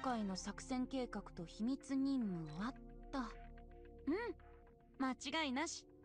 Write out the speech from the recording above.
回の作戦計画と秘密任務はと。間違いなし。